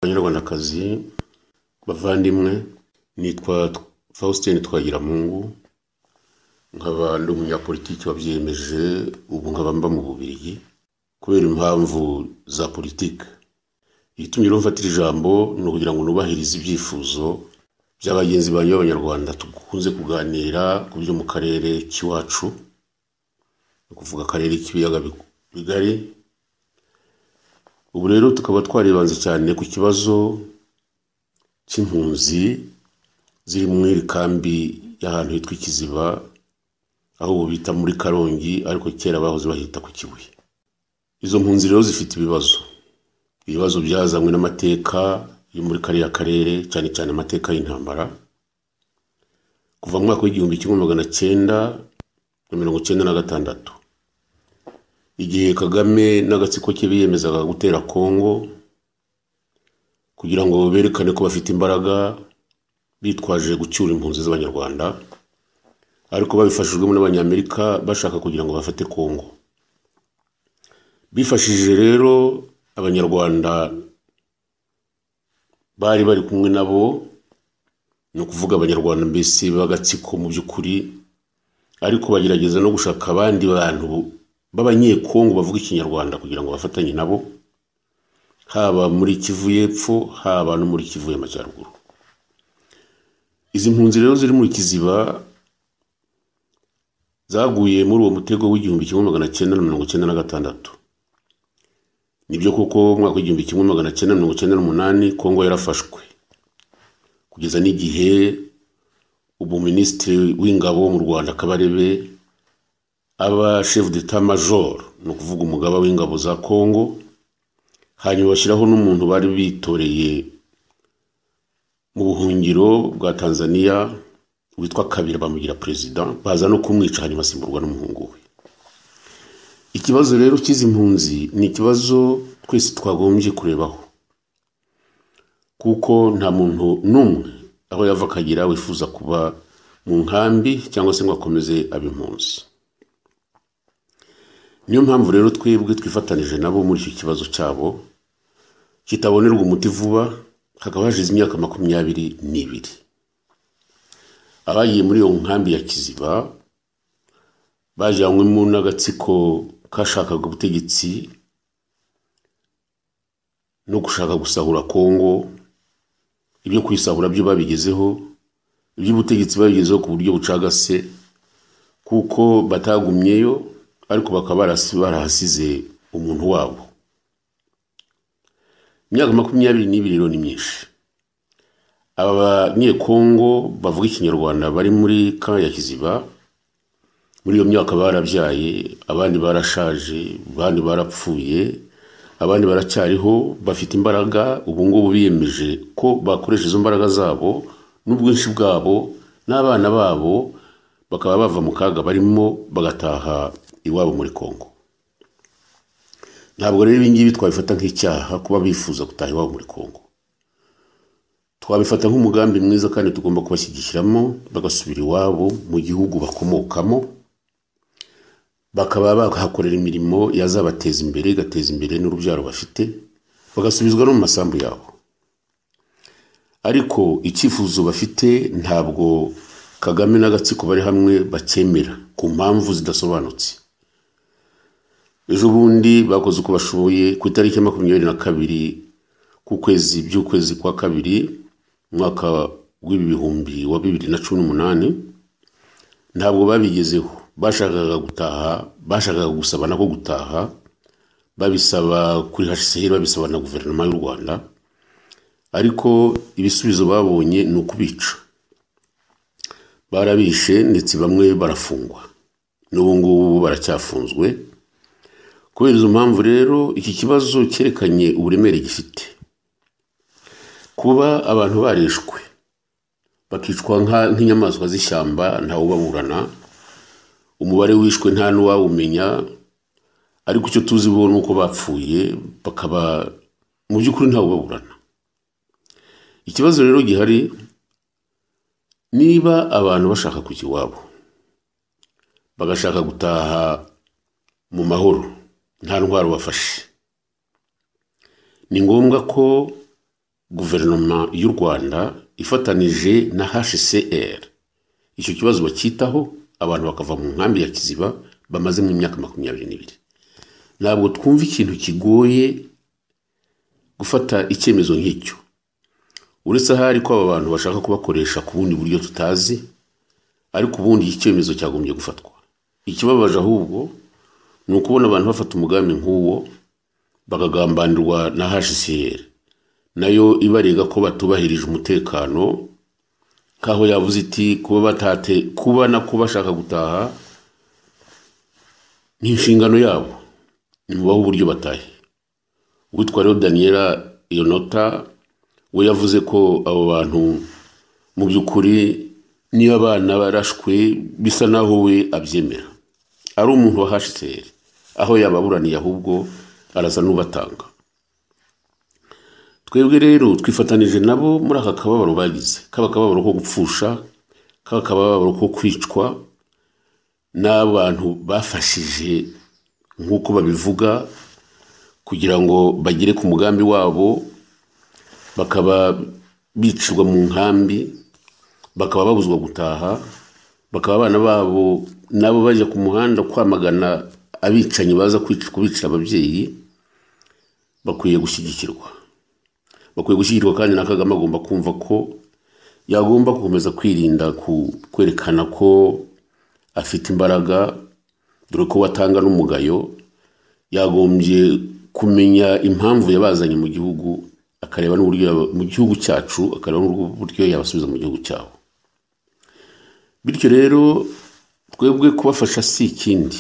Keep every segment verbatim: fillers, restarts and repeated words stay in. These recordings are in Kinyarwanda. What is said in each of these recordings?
Abanyarwandakazi bavandimwe, nitwa Faustin Twagiramungu, nkaba ndi umunyapolitiki wabyiyemeje ubu nkaba mba mu Bubiligi kubera impamvu za politike. Igitumye rero mfatira ijambo ni ukugira ngo nubahirize ibyifuzo by'abagenzi banyu b'Abanyarwanda tukunze kuganira ku byo mu karere k'iwacu, no kuvuga akarere k'ibiyaga bigari. Ubu rero tukaba twaribanze cyane ku kibazo cy'impunzi ziri muri kambi y'ahantu hitwa Ikiziba, aho ubu bita muri Karongi ariko kera bahoze bahita ku Kibuye. Izo mpunzi rero zifite ibibazo ibibazo byazanywe n'amateka yo muri kariya karere, cyane cyane amateka y'intambara kuva mu mwaka w'igihumbi kimwe magana cyenda na mirongo cyenda na gatandatu, igihe Kagame n'agatsiko ke biyemezaga gutera Kongo kugira ngo berekane ko bafite imbaraga, bitwaje gucyura impunzi z'Abanyarwanda, ariko babifashijwemo n'Abanyamerika bashaka kugira ngo bafate Kongo. Bifashije rero Abanyarwanda bari bari kumwe nabo, no kuvuga Abanyarwanda mbese b'agatsiko mu by'ukuri, ariko bagerageza no gushaka abandi bantu b'Abanyekongo bavuga Ikinyarwanda kugira ngo bafatanye nabo, haba muri Kivu y'Epfo haba no muri Kivu y'Amajyaruguru. Izi mpunzi rero ziri muri Kiziba zaguye muri uwo mutego w'igihumbi kimwe magana cyenda na mirongo cyenda na gatandatu. Nibyo koko mwaka w'igihumbi kimwe magana cyenda na mirongo cyenda n'umunani Kongo yarafashwe, kugeza n'igihe ubu minisitiri w'ingabo mu Rwanda Kabarebe aba chef d'état major, no kuvuga umugaba w'ingabo za Kongo, hanyuma bashyiraho n'umuntu bari bitoreye mu buhungiro bwa Tanzania witwa Kabila bamugira president, baza no kumwica hanyuma asimburwa n'umuhungu we. Ikibazo rero cy'izi mpunzi ni ikibazo twese twagombye kurebaho, kuko nta muntu n'umwe aho yava akagira wifuza kuba mu nkambi cyangwa se ngo akomeze ab'impunzi. Niyo mpamvu rero twebwe twifatanije nabo muri icyo kibazo cyabo kitabonerwa umuti vuba. Hakaba hashize imyaka makumyabiri n'ibiri abagiye muri iyo nkambi ya Kiziba bajyanywemo n'agatsiko kashakaga ubutegetsi no gushaka gusahura Kongo. Ibyo kwisahura byo babigezeho, iby'ubutegetsi babigezeho ku buryo bucagase, kuko batagumyeyo ariko bakaba barahasize umuntu wabo. Imyaka makumyabiri n'ibiri rero ni myinshi. Aba Banyekongo bavuga Ikinyarwanda bari muri kambi ya Kiziba, muri iyo myaka barabyaye, abandi barashaje, abandi barapfuye, abandi baracyariho, bafite imbaraga. Ubu ngubu biyemeje ko bakoresha izo mbaraga zabo n'ubwinshi bwabo n'abana babo, bakaba bava mu kaga barimo bagataha iwabo muri Kongo. Ntabwo rero ibingibi twabifata nk'icyaha kuba bifuza gutaha iwabo muri Kongo. Twabifata nk'umugambi mwiza kandi tugomba kubashyigikiramo bagasubira iwabo mu gihugu bakomokamo, bakaba bahakorera imirimo yazabateza imbere, igateza imbere n'urubyaro bafite, bagasubizwa no mu masambu yabo. Ariko icyifuzo bafite ntabwo Kagame n'agatsiko bari hamwe bacyemera ku mpamvu zidasobanutse. Ejo bundi bakoze uko bashoboye ku itariki ya makumyabiri na kabiri ku kwezi by'ukwezi kwa kabiri mwaka w'ibihumbi wa bibiri na cumi n'umunani, ntabwo babigezeho. Bashakaga gutaha, bashakaga gusaba nako gutaha, babisaba kuri H C R, babisaba na guverinoma y'u Rwanda, ariko ibisubizo babonye ni ukubica. Barabishe ndetse bamwe barafungwa, n'ubu ngubu baracyafunzwe. Kubera izo mpamvu rero iki kibazo cyerekanye uburemere gifite. Kuba abantu barishwe bakicwa nk'inyamaswa z'ishyamba ntawe ubaburana, umubare wishwe nta n'uwawumenya, ariko icyo tuzi bo ni uko bapfuye, bakaba mu by'ukuri ntawe ubaburana. Ikibazo rero gihari, niba abantu bashaka kujya iwabo bagashaka gutaha mu mahoro nta ntwaro bafashe, ni ngombwa ko guverinoma y'u Rwanda ifatanije na H C R icyo kibazo bakitaho abantu bakava mu nkambi ya Kiziba bamaze mu myaka makumyabiri n'ibiri. Ntabwo twumva ikintu kigoye gufata icyemezo nk'icyo, uretse ahari ko aba bantu bashaka kubakoresha ku bundi buryo tutazi, ariko ubundi icyemezo cyagombye gufatwa. Ikibabaje ahubwo ni ukubona abantu bafata umugambi nk'uwo bakagambanirwa na H C R nayo ibarega ko batubahirije umutekano, kaho yavuze iti kuba batate kuba na kuba bashaka gutaha ni inshingano yabo, nimubaho uburyo batahe. Witwa rero Daniela Yonota we yavuze ko abo bantu mu by'ukuri niyo abana barashwe bisa naho we abyemera, ari umuntu wa H C R aho yababuraniye ahubwo arasa n'ubatanga. Twebwe rero twifatanije nabo muri aka kababaro bagize, kaba kababaro ko gupfusha, kaba kababaro ko kwicwa n'abantu bafashije nk'uko babivuga kugira ngo bagere ku mugambi wabo, bakaba bicirwa mu nkambi, bakaba babuzwa gutaha, bakaba abana babo nabo baje ku muhanda kwamagana abicanyi baza kubicira ababyeyi. Bakwiye gushyigikirwa, bakwiye gushyigikirwa kandi na Kagame agomba kumva ko yagomba gukomeza kwirinda kwerekana ko afite imbaraga, dore ko watanga n'umugayo. Yagombye kumenya impamvu yabazanye mu gihugu, akareba n'uburyo mu gihugu cyacu, akareba n'uburyo yabasubiza mu gihugu cyabo. Bityo rero twebwe kubafasha si ikindi,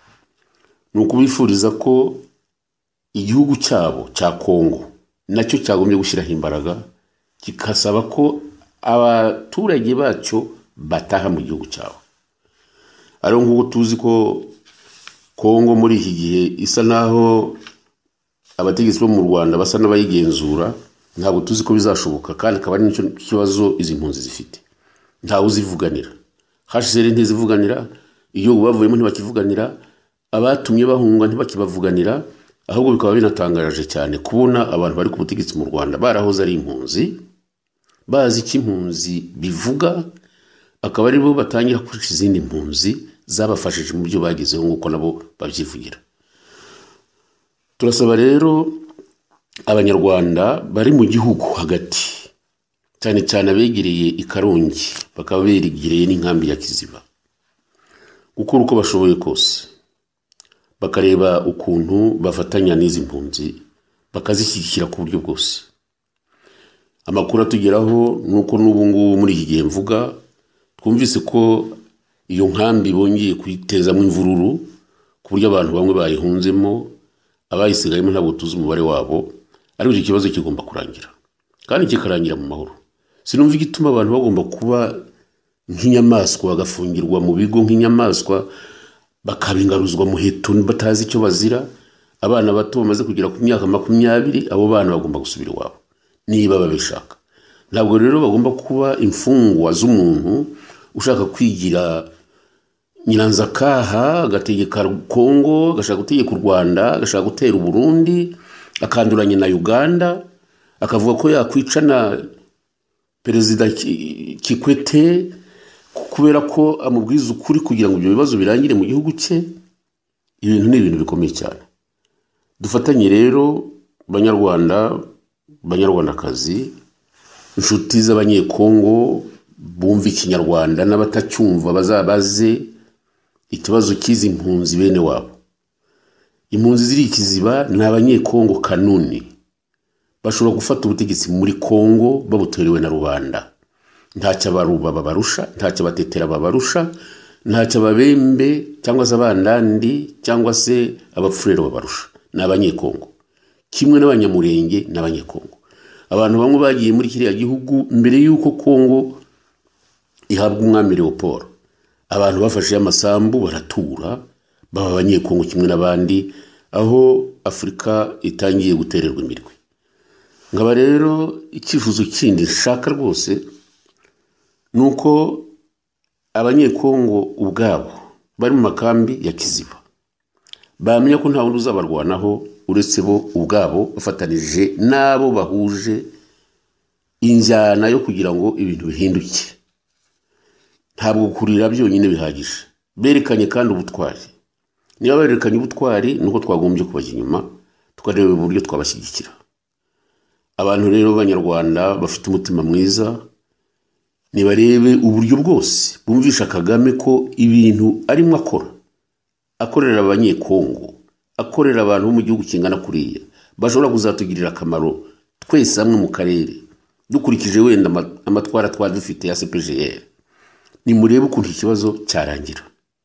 ni ukubifuriza ko igihugu cyabo cya Kongo nacyo cyagombye gushyiraho imbaraga, kikasaba ko abaturage bacyo bataha mu gihugu cyabo. Ari nk'uko tuzi ko Kongo muri iki gihe isa naho abategetsi bo mu Rwanda basa n'abayigenzura, ntabwo tuzi ko bizashoboka, kandi akaba ari nicyo kibazo izi mpunzi zifite. Ntawe uzivuganira, H C R ntizivuganira, iyo bavuyemo ntibakivuganira, abatumye bahunga ntibakibavuganira. Ahubwo bikaba binatangaje cyane kubona abantu bari ku butegetsi mu Rwanda barahoze ari impunzi, bazi ko impunzi bivuga, akaba ari bo batangira kurusha izindi mpunzi zabafashije mu byo bagezeho nk'uko nabo babyivugira. Turasaba rero abanyarwanda bari mu gihugu hagati, cyane cyane abegereye i Karongi, bakaba begereye n'inkambi ya Kiziba, gukora uko bashoboye kose bakareba ukuntu bafatanya n'izi mpunzi bakazishyigikira ku buryo bwose. Amakuru atugeraho nuko n'ubu ngubu muri iki gihe mvuga twumvise ko iyo nkambi bongeye kuyitezamo imvururu ku buryo abantu bamwe bayihunzemo, abayisigayemo ntabwo tuzi umubare wabo, ariko icyo kibazo kigomba kurangira kandi kikarangira mu mahoro. Sinumva igituma abantu bagomba kuba nk'inyamaswa, bagafungirwa mu bigo nk'inyamaswa, bakabingaruzwa mu heto batazi icyo bazira. Abana bato bamaze kugera ku myaka makumyabiri, abo bana bagomba gusubira iwabo niba babishaka. Ntabwo rero bagomba kuba imfungwa z'umuntu ushaka kwigira nyiranzakaha, agategeka Kongo, agashaka gutegeka u Rwanda, agashaka gutera u Burundi, akanduranye na Uganda, akavuga ko yakwicana Perezida Kikwete kubera ko amubwiza ukuri kugira ngo ibyo bibazo birangire mu gihugu cye. Ibintu ni ibintu bikomeye cyane. Dufatanye rero banyarwanda, banyarwandakazi, inshuti z'abanyekongo bumva ikinyarwanda n'abatacyumva bazabaze ikibazo cy'izi mpunzi bene wabo. Impunzi ziri Kiziba ni abanyekongo kanuni, bashobora gufata ubutegetsi muri Kongo babutorewe na rubanda. Ntacyo abaruba babarusha, ntacyo abatetera babarusha, ntacyo ababembe cyangwa se abandandi cyangwa se abapfurero babarusha. Ni abanyekongo kimwe n'abanyamurenge n'abanyekongo. Abantu bamwe bagiye muri kiriya gihugu mbere y'uko Kongo ihabwa umwami Leopold, abantu bafashe amasambu baratura, baba abanyekongo kimwe n'abandi, aho Afurika itangiye gutererwa imirwi. Nkaba rero icyifuzo kindi nshaka rwose nuko abanyekongo ubwabo bari mu makambi ya Kiziba bamenya ko nta wundi uzabarwanaho uretse bo ubwabo bafatanije nabo bahuje injyana yo kugira ngo ibintu bihinduke. Ntabwo kurira byonyine bihagije, berekanye kandi ubutwari. Niba berekanye ubutwari nuko twagombye kubajya inyuma tukareba uburyo twabashyigikira. Abantu rero b'Abanyarwanda bafite umutima mwiza nibarebe uburyo bwose bumvisha Kagame ko ibintu arimo akora, akorera abanyekongo, akorera abantu bo mu gihugu kingana kuriya, bashobora kuzatugirira akamaro twese hamwe mu karere, dukurikije wenda amatwara twadufite ya C P G R. Ni murebe ukuntu ikibazo cyarangira.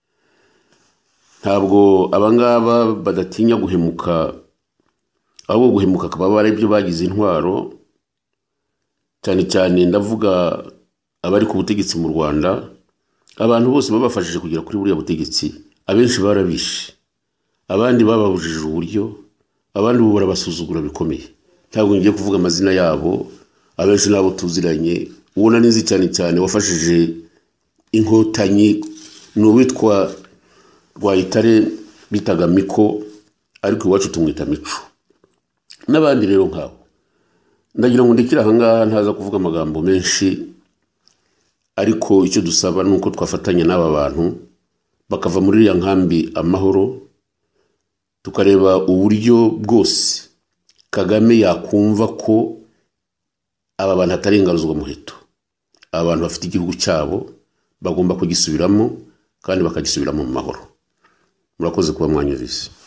Ntabwo abangaba badatinya guhemuka, ahubwo guhemuka akaba ari byo bagize intwaro, cyane cyane ndavuga abari ku butegetsi mu Rwanda. Abantu bose babafashije kugera kuri buriya butegetsi, abenshi barabishe, abandi bababujije uburyo, abandi ubu barabasuzugura bikomeye. Ntabwo ngiye kuvuga amazina yabo, abenshi nabo tuziranye. Ubona nzi cyane cyane wafashije inkotanyi n'uwitwa Rwayitare bitaga Miko, ariko iwacu tumwita Mico, n'abandi rero nkabo. Ndagira ngo ndekire aha ngaha ntaza kuvuga amagambo menshi, ariko icyo dusaba nuko twafatanya n'aba bantu bakava muri iriya nkambi amahoro, tukareba uburyo bwose Kagame yakumva ko aba bantu atari ingaruzwa muheto. Aba bantu bafite igihugu cyabo bagomba kugisubiramo kandi bakagisubiramo mu mahoro. Murakoze kuba mwanyumvise.